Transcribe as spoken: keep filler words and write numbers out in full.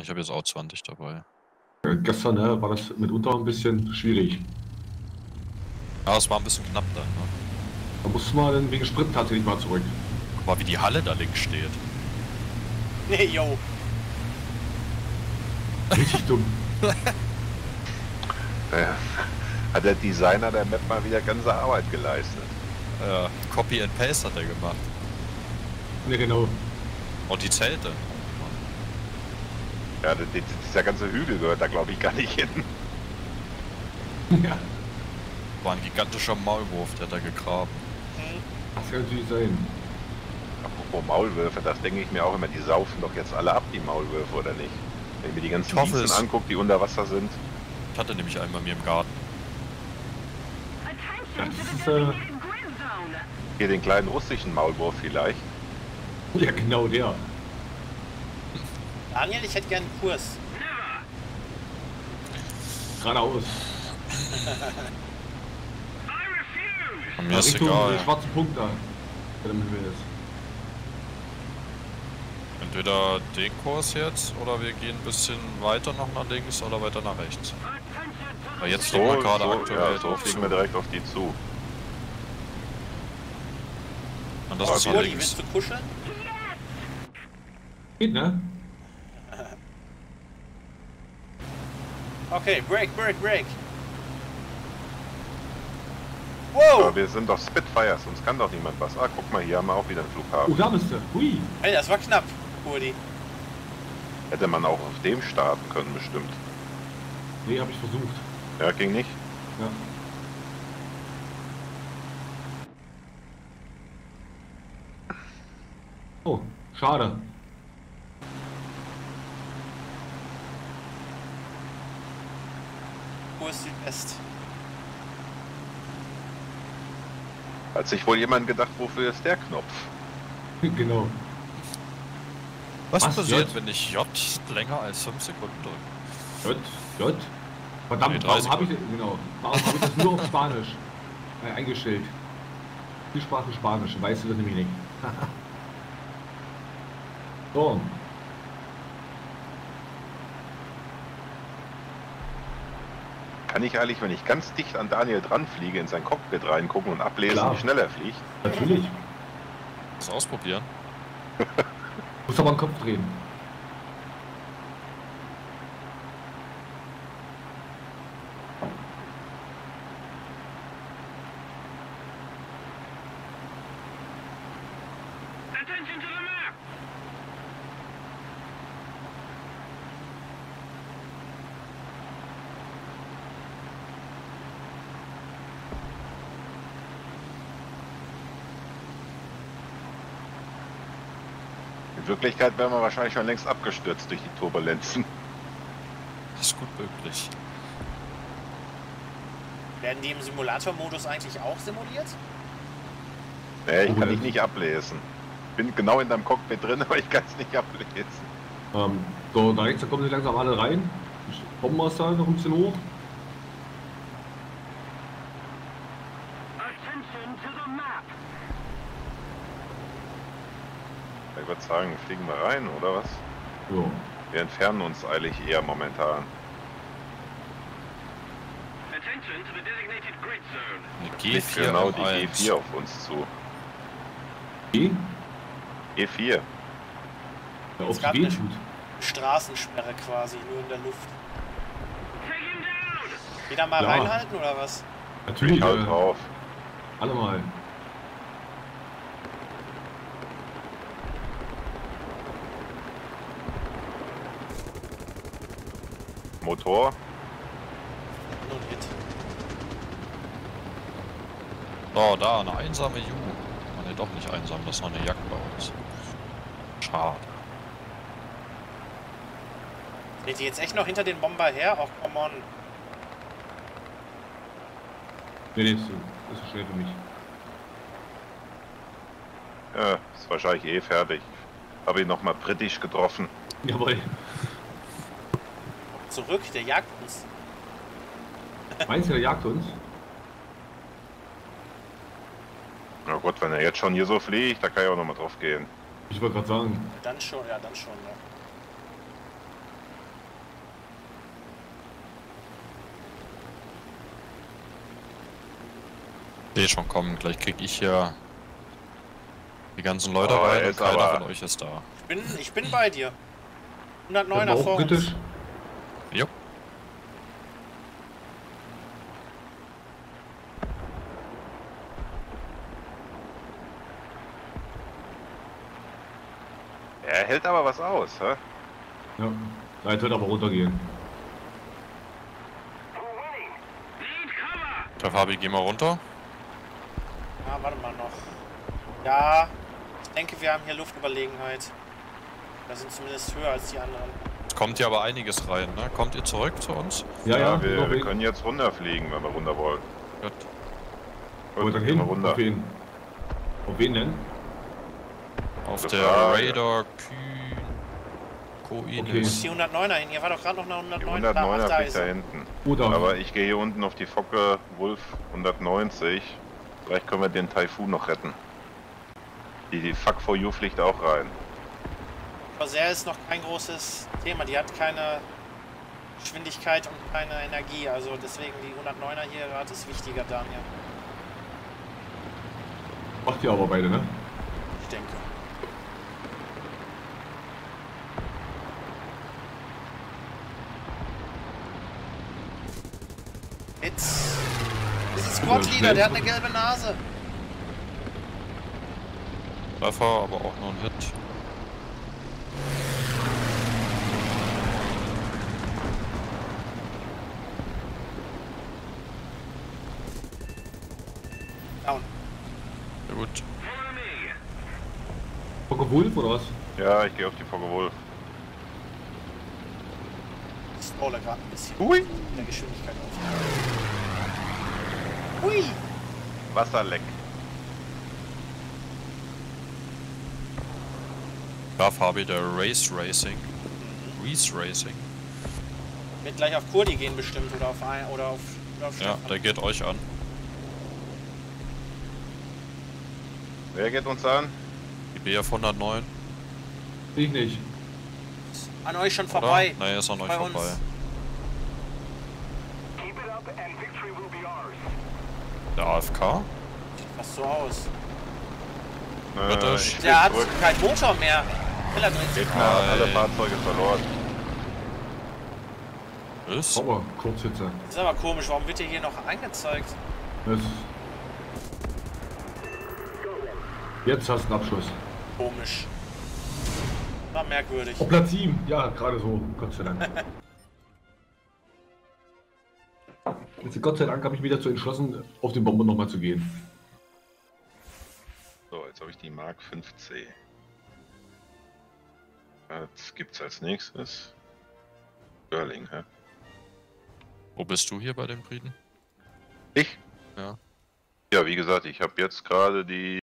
Ich habe jetzt auch zwanzig dabei. Äh, gestern ne, war das mitunter ein bisschen schwierig. Ja, es war ein bisschen knapp dann, ne? Da musste man dann wegen Sprit tatsächlich mal zurück. Guck mal, wie die Halle da links steht. Nee, yo. Richtig dumm. Ja. Hat der Designer der Map mal wieder ganze Arbeit geleistet. Ja, Copy and Paste hat er gemacht. Ne, genau. Und die Zelte. Ja, der, der, dieser ganze Hügel gehört da glaube ich gar nicht hin. Ja, War ein gigantischer Maulwurf, der hat da gegraben. das kann natürlich sein. Apropos Maulwürfe, das denke ich mir auch immer, die saufen doch jetzt alle ab, die Maulwürfe, oder nicht? Wenn ich mir die ganzen Ich hoffe Wiesen es. angucke, die unter Wasser sind. Ich hatte nämlich einen bei mir im Garten. Das ist, äh, Hier den kleinen russischen Maulwurf vielleicht. ja, genau der. Daniel, ich hätte gern einen Kurs. Geradeaus. Und mir Ja, ist Richtung egal. den schwarzen Punkt da. Der im Himmel ist. Entweder den Kurs jetzt oder wir gehen ein bisschen weiter noch nach links oder weiter nach rechts. Weil jetzt So, fliegen wir gerade so, aktuell ja, so drauf fliegen zu. wir direkt auf die zu. Und das Aber ist nach Rudi, links. willst du kuscheln? Geht, ne? Okay, break, break, break. Aber Wow! wir sind doch Spitfires, uns kann doch niemand was. Ah, guck mal, hier haben wir auch wieder einen Oh, Flughafen. da bist du. Hui. Hey, das war knapp, Rudi. Hätte man auch auf dem starten können, bestimmt. Nee, hab ich versucht. Ja, ging nicht. Ja. Oh, schade. Kurs Südwest. Hat sich wohl jemand gedacht, wofür ist der Knopf? Genau. Was, Was, passiert, J? wenn ich J länger als fünf Sekunden drücke? J, J. Verdammt, Nee, drei warum habe ich, genau, warum habe ich das nur auf Spanisch äh, eingestellt? Die Sprache Spanisch, weißt du das nämlich nicht. So, Kann ich eigentlich, wenn ich ganz dicht an Daniel dran fliege, in sein Cockpit reingucken und ablesen, Klar. wie schnell er fliegt? natürlich. Das ausprobieren. Muss aber den Kopf drehen. In Wirklichkeit wären wir wahrscheinlich schon längst abgestürzt durch die Turbulenzen. Das ist gut möglich. Werden die im Simulator-Modus eigentlich auch simuliert? Nee, ich kann Oh, dich nicht ablesen. Bin genau in deinem Cockpit drin, aber ich kann es nicht ablesen. Ähm, so, da rechts, da kommen sie langsam alle rein. Kommen wir da noch ein bisschen hoch. Ich würde sagen, fliegen wir rein, oder was? So. Wir entfernen uns eilig eher momentan. Eine G vier Genau, M die G eins. vier auf uns zu. G? G vier. Ja, Jetzt auf gab die G eine tut. Straßensperre quasi, nur in der Luft. Wieder mal Ja. reinhalten oder was? Natürlich, Ich halt äh, drauf. alle mal. Motor. Nur ein Hit. Oh, da, eine einsame Ju. Oh, ne, doch nicht einsam, das ist noch eine Jagd bei uns. Schade. Steht die jetzt echt noch hinter den Bomber her? Ach, come on. Nee, nee, das ist das ist schnell für mich. Ja, ist wahrscheinlich eh fertig. Habe ihn nochmal britisch getroffen. Jawohl. Zurück, der jagt uns. Meinst du, der jagt uns? Na gut, wenn er jetzt schon hier so fliegt, da kann ich auch nochmal drauf gehen. Ich wollte gerade sagen. Dann schon, ja, dann schon, ja. Sehe schon kommen, gleich krieg ich hier die ganzen Leute Oh, rein und ist keiner aber- von euch ist da. Ich bin, ich bin bei dir. hundertneun Das war vor auch uns. kritisch. Jo. Er hält aber was aus, hä? Ja. Da jetzt wird aber runtergehen. Der Fabi, geh mal runter. Ja, warte mal noch. Ja, ich denke, wir haben hier Luftüberlegenheit. Wir sind zumindest höher als die anderen. Es kommt hier aber einiges rein, ne? Kommt ihr zurück zu uns? Ja, ja, wir, noch wir weg. können jetzt runterfliegen, wenn wir runter wollen. Gut. Aber Gut, dann gehen hin. wir runter. Auf wen? Auf wen denn? Auf Gute der Frage. Radar Kühn Wo Okay. ist Koinis. die hundertneuner hin? Ihr war doch gerade noch eine Die hundertneun. Ach, hundertneuner da fliegt ist da er. hinten. Oder? Aber ich gehe hier unten auf die Focke Wolf hundertneunzig. Vielleicht können wir den Taifun noch retten. Die, die Fuck for You fliegt auch rein. Corsair ist noch kein großes Thema. Die hat keine Geschwindigkeit und keine Energie. Also deswegen die hundertneuner hier gerade ist wichtiger, Daniel. Macht ihr aber beide, ne? Ich denke. Jetzt. Das ist Squad Leader, der hat eine gelbe Nase. Treffer, aber auch nur ein Hit. Down. Sehr gut. Focke Wolf oder was? Ja, ich gehe auf die Focke Wolf. Ich scrolle gerade ein bisschen. Hui! In der Geschwindigkeit auf. Hui! Wasserleck. Da Fabi, der Race Racing. Race Racing. Wird gleich auf Kurdi gehen bestimmt oder auf ein oder auf, oder auf Ja, Stefan. der geht euch an. Wer geht uns an? Die B F hundertneun. Ich nicht. An euch schon Oder? vorbei. Nein, er ist an euch Bei uns. vorbei. Der A F K? Sieht fast so aus. Bitte. Äh, ich Der hat zurück. keinen Motor mehr. Will er drin. Gegner, alle Nein. Fahrzeuge verloren. Ist? Aber Kurzhitze. Das ist aber komisch. Warum wird dir hier noch angezeigt? Das Jetzt hast du einen Abschluss. Komisch. War merkwürdig. Auf Platz sieben. Ja, gerade so. Gott sei Dank. Jetzt, Gott sei Dank habe ich mich dazu entschlossen, auf den Bomber nochmal zu gehen. So, jetzt habe ich die Mark fünf C. Was gibt's als nächstes? Görling, hä? Wo bist du hier bei den Briten? Ich? Ja. Ja, wie gesagt, ich habe jetzt gerade die